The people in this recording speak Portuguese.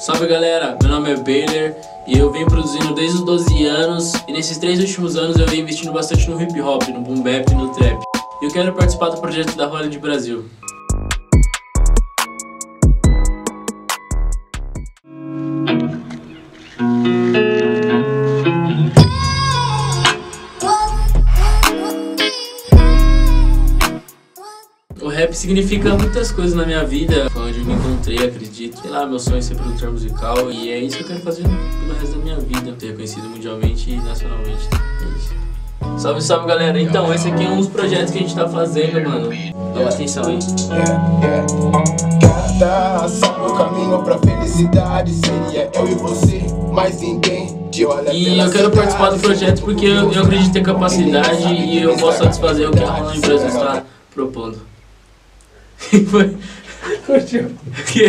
Salve galera, meu nome é Baylor e eu venho produzindo desde os 12 anos e nesses 3 últimos anos eu venho investindo bastante no hip hop, no boom bap e no trap. E eu quero participar do projeto da Hollywood Brasil. O rap significa muitas coisas na minha vida, foi onde eu me encontrei, acredito. Sei lá, meu sonho é ser produtor musical e é isso que eu quero fazer pelo resto da minha vida. Ser reconhecido mundialmente e nacionalmente. É isso. Salve, salve galera! Então, esse aqui é um dos projetos que a gente tá fazendo, mano. Dá uma atenção aí. Cada ação, o caminho pra felicidade seria eu e você, mais ninguém. E eu quero participar do projeto porque eu acredito ter capacidade e eu posso satisfazer o que a Hollywood Brasil está propondo. Foi? Curtiu?